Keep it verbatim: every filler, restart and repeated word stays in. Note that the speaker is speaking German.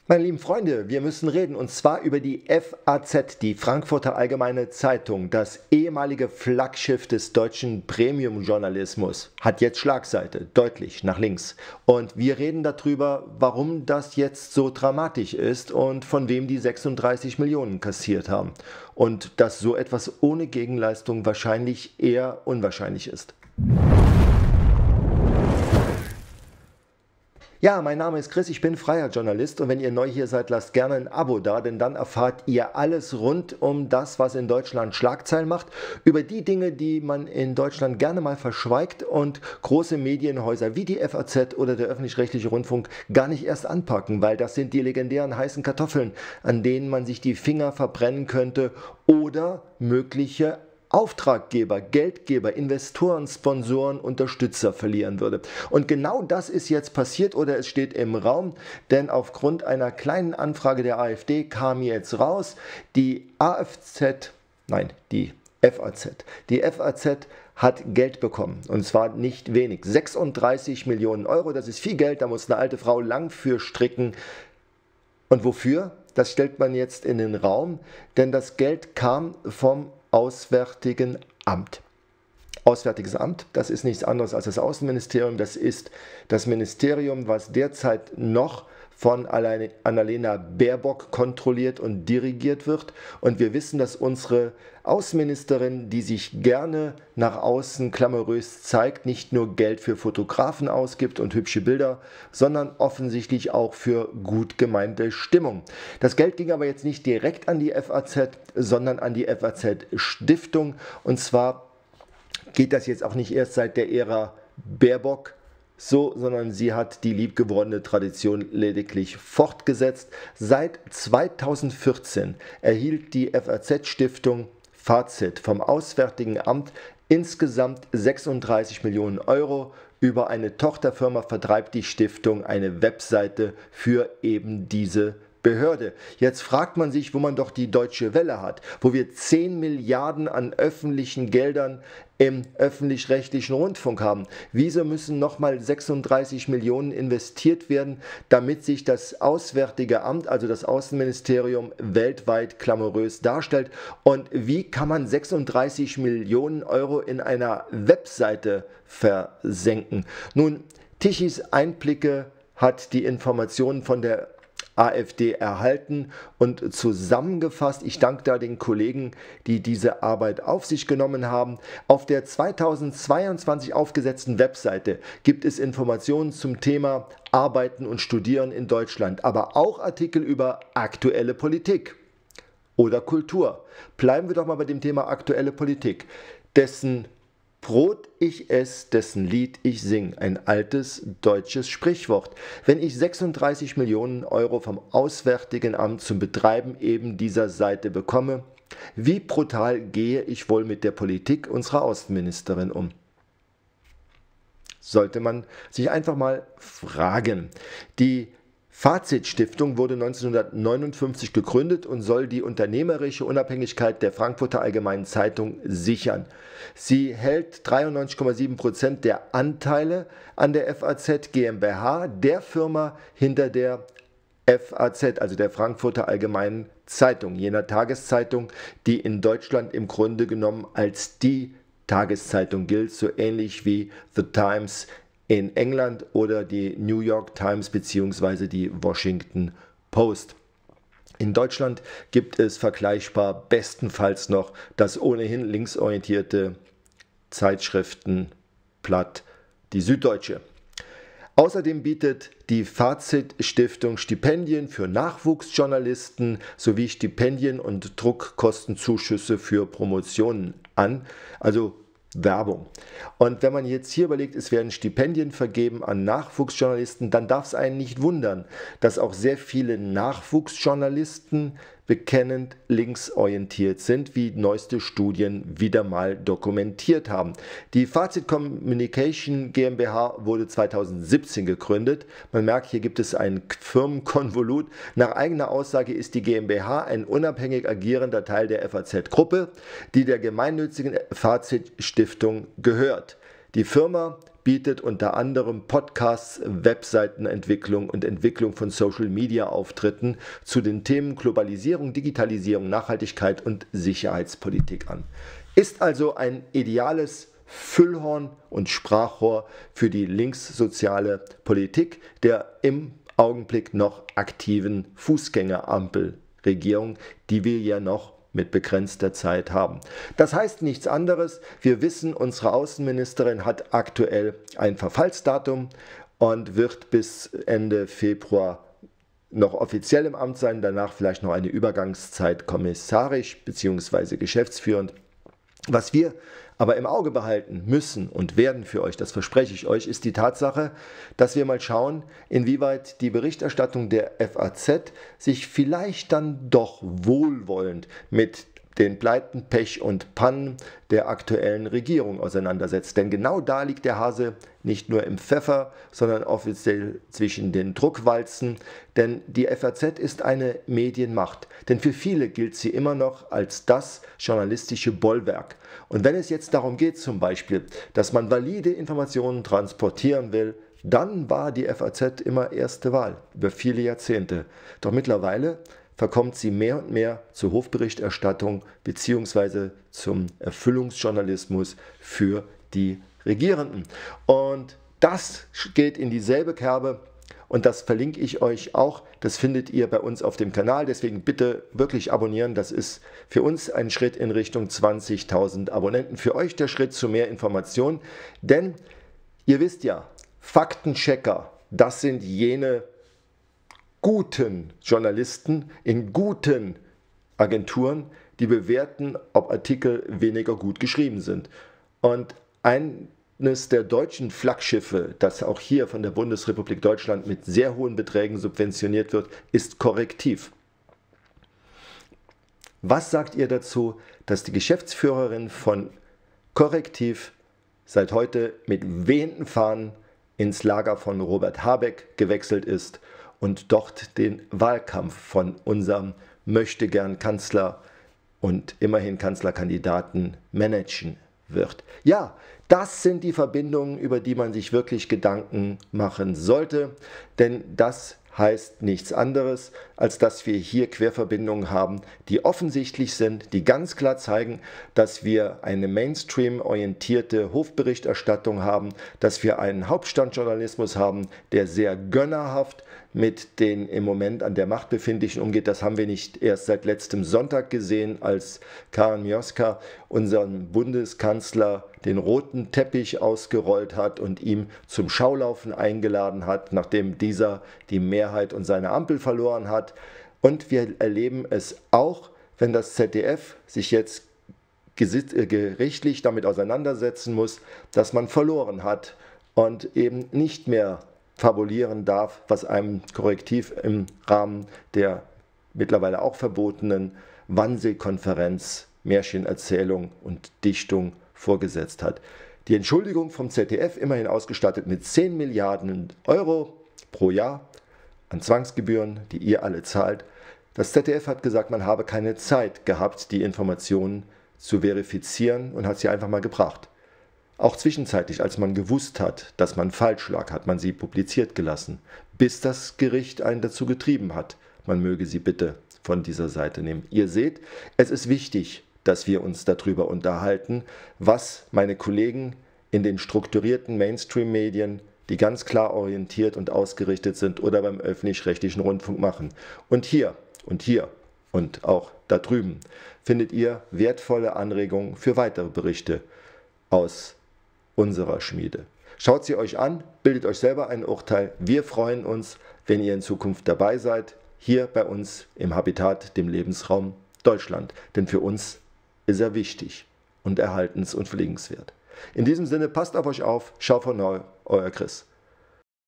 Meine lieben Freunde, wir müssen reden und zwar über die F A Z, die Frankfurter Allgemeine Zeitung, das ehemalige Flaggschiff des deutschen Premium-Journalismus, hat jetzt Schlagseite, deutlich nach links. Und wir reden darüber, warum das jetzt so dramatisch ist und von wem die sechsunddreißig Millionen kassiert haben. Und dass so etwas ohne Gegenleistung wahrscheinlich eher unwahrscheinlich ist. Ja, mein Name ist Chris, ich bin freier Journalist und wenn ihr neu hier seid, lasst gerne ein Abo da, denn dann erfahrt ihr alles rund um das, was in Deutschland Schlagzeilen macht, über die Dinge, die man in Deutschland gerne mal verschweigt und große Medienhäuser wie die F A Z oder der öffentlich-rechtliche Rundfunk gar nicht erst anpacken, weil das sind die legendären heißen Kartoffeln, an denen man sich die Finger verbrennen könnte oder mögliche Auftraggeber, Geldgeber, Investoren, Sponsoren, Unterstützer verlieren würde. Und genau das ist jetzt passiert oder es steht im Raum, denn aufgrund einer kleinen Anfrage der AfD kam jetzt raus, die A F Z, nein, die F A Z, die F A Z hat Geld bekommen und zwar nicht wenig, sechsunddreißig Millionen Euro, das ist viel Geld, da muss eine alte Frau lang für stricken. Und wofür? Das stellt man jetzt in den Raum, denn das Geld kam vom Auswärtigen Amt. Auswärtiges Amt, das ist nichts anderes als das Außenministerium, das ist das Ministerium, was derzeit noch von Annalena Baerbock kontrolliert und dirigiert wird. Und wir wissen, dass unsere Außenministerin, die sich gerne nach außen glamourös zeigt, nicht nur Geld für Fotografen ausgibt und hübsche Bilder, sondern offensichtlich auch für gut gemeinte Stimmung. Das Geld ging aber jetzt nicht direkt an die F A Z, sondern an die F A Z-Stiftung. Und zwar geht das jetzt auch nicht erst seit der Ära Baerbock so, sondern sie hat die liebgewordene Tradition lediglich fortgesetzt. Seit zweitausendvierzehn erhielt die F A Z-Stiftung Fazit vom Auswärtigen Amt insgesamt sechsunddreißig Millionen Euro. Über eine Tochterfirma vertreibt die Stiftung eine Webseite für eben diese Behörde. Jetzt fragt man sich, wo man doch die Deutsche Welle hat, wo wir zehn Milliarden an öffentlichen Geldern im öffentlich-rechtlichen Rundfunk haben. Wieso müssen nochmal sechsunddreißig Millionen investiert werden, damit sich das Auswärtige Amt, also das Außenministerium, weltweit glamourös darstellt? Und wie kann man sechsunddreißig Millionen Euro in einer Webseite versenken? Nun, Tichys Einblicke hat die Informationen von der AfD erhalten und zusammengefasst. Ich danke da den Kollegen, die diese Arbeit auf sich genommen haben. Auf der zweitausendzweiundzwanzig aufgesetzten Webseite gibt es Informationen zum Thema Arbeiten und Studieren in Deutschland, aber auch Artikel über aktuelle Politik oder Kultur. Bleiben wir doch mal bei dem Thema aktuelle Politik, dessen Brot ich ess, dessen Lied ich sing. Ein altes deutsches Sprichwort. Wenn ich sechsunddreißig Millionen Euro vom Auswärtigen Amt zum Betreiben eben dieser Seite bekomme, wie brutal gehe ich wohl mit der Politik unserer Außenministerin um? Sollte man sich einfach mal fragen. Die Fazit-Stiftung wurde neunzehnhundertneunundfünfzig gegründet und soll die unternehmerische Unabhängigkeit der Frankfurter Allgemeinen Zeitung sichern. Sie hält dreiundneunzig Komma sieben Prozent der Anteile an der F A Z GmbH, der Firma hinter der F A Z, also der Frankfurter Allgemeinen Zeitung, jener Tageszeitung, die in Deutschland im Grunde genommen als die Tageszeitung gilt, so ähnlich wie The Times in England oder die New York Times bzw. die Washington Post. In Deutschland gibt es vergleichbar bestenfalls noch das ohnehin linksorientierte Zeitschriftenblatt Die Süddeutsche. Außerdem bietet die Fazit-Stiftung Stipendien für Nachwuchsjournalisten sowie Stipendien und Druckkostenzuschüsse für Promotionen an, also Werbung. Und wenn man jetzt hier überlegt, es werden Stipendien vergeben an Nachwuchsjournalisten, dann darf es einen nicht wundern, dass auch sehr viele Nachwuchsjournalisten bekennend linksorientiert sind, wie neueste Studien wieder mal dokumentiert haben. Die Fazit Communication GmbH wurde zweitausendsiebzehn gegründet. Man merkt, hier gibt es ein Firmenkonvolut. Nach eigener Aussage ist die GmbH ein unabhängig agierender Teil der F A Z-Gruppe, die der gemeinnützigen Fazit-Stiftung gehört. Die Firma bietet unter anderem Podcasts, Webseitenentwicklung und Entwicklung von Social-Media-Auftritten zu den Themen Globalisierung, Digitalisierung, Nachhaltigkeit und Sicherheitspolitik an. Ist also ein ideales Füllhorn und Sprachrohr für die linkssoziale Politik der im Augenblick noch aktiven Fußgängerampelregierung, die wir ja noch mit begrenzter Zeit haben. Das heißt nichts anderes. Wir wissen, unsere Außenministerin hat aktuell ein Verfallsdatum und wird bis Ende Februar noch offiziell im Amt sein, danach vielleicht noch eine Übergangszeit kommissarisch bzw. geschäftsführend. Was wir aber im Auge behalten müssen und werden für euch, das verspreche ich euch, ist die Tatsache, dass wir mal schauen, inwieweit die Berichterstattung der F A Z sich vielleicht dann doch wohlwollend mit den Pleiten, Pech und Pannen der aktuellen Regierung auseinandersetzt. Denn genau da liegt der Hase nicht nur im Pfeffer, sondern offiziell zwischen den Druckwalzen. Denn die F A Z ist eine Medienmacht. Denn für viele gilt sie immer noch als das journalistische Bollwerk. Und wenn es jetzt darum geht zum Beispiel, dass man valide Informationen transportieren will, dann war die F A Z immer erste Wahl über viele Jahrzehnte. Doch mittlerweile verkommt sie mehr und mehr zur Hofberichterstattung bzw. zum Erfüllungsjournalismus für die Regierenden. Und das geht in dieselbe Kerbe und das verlinke ich euch auch. Das findet ihr bei uns auf dem Kanal, deswegen bitte wirklich abonnieren. Das ist für uns ein Schritt in Richtung zwanzigtausend Abonnenten. Für euch der Schritt zu mehr Informationen, denn ihr wisst ja, Faktenchecker, das sind jene guten Journalisten in guten Agenturen, die bewerten, ob Artikel weniger gut geschrieben sind. Und eines der deutschen Flaggschiffe, das auch hier von der Bundesrepublik Deutschland mit sehr hohen Beträgen subventioniert wird, ist Korrektiv. Was sagt ihr dazu, dass die Geschäftsführerin von Korrektiv seit heute mit wehenden Fahnen ins Lager von Robert Habeck gewechselt ist und dort den Wahlkampf von unserem Möchtegern-Kanzler und immerhin Kanzlerkandidaten managen wird? Ja, das sind die Verbindungen, über die man sich wirklich Gedanken machen sollte, denn das heißt nichts anderes, als dass wir hier Querverbindungen haben, die offensichtlich sind, die ganz klar zeigen, dass wir eine Mainstream-orientierte Hofberichterstattung haben, dass wir einen Hauptstandjournalismus haben, der sehr gönnerhaft mit den im Moment an der Macht Befindlichen umgeht. Das haben wir nicht erst seit letztem Sonntag gesehen, als Karen Mioska unseren Bundeskanzler den roten Teppich ausgerollt hat und ihm zum Schaulaufen eingeladen hat, nachdem dieser die Mehrheit und seine Ampel verloren hat. Und wir erleben es auch, wenn das Z D F sich jetzt gerichtlich damit auseinandersetzen muss, dass man verloren hat und eben nicht mehr fabulieren darf, was einem Korrektiv im Rahmen der mittlerweile auch verbotenen Wannsee-Konferenz, Märchenerzählung und Dichtung vorgesetzt hat. Die Entschuldigung vom Z D F, immerhin ausgestattet mit zehn Milliarden Euro pro Jahr an Zwangsgebühren, die ihr alle zahlt. Das Z D F hat gesagt, man habe keine Zeit gehabt, die Informationen zu verifizieren und hat sie einfach mal gebracht. Auch zwischenzeitlich, als man gewusst hat, dass man falsch lag, hat man sie publiziert gelassen, bis das Gericht einen dazu getrieben hat. Man möge sie bitte von dieser Seite nehmen. Ihr seht, es ist wichtig, dass wir uns darüber unterhalten, was meine Kollegen in den strukturierten Mainstream-Medien, die ganz klar orientiert und ausgerichtet sind, oder beim öffentlich-rechtlichen Rundfunk machen. Und hier und hier und auch da drüben findet ihr wertvolle Anregungen für weitere Berichte aus unserer Schmiede. Schaut sie euch an, bildet euch selber ein Urteil. Wir freuen uns, wenn ihr in Zukunft dabei seid, hier bei uns im Habitat, dem Lebensraum Deutschland. Denn für uns ist er wichtig und erhaltens- und pflegenswert. In diesem Sinne, passt auf euch auf. Schau von neu, euer Chris.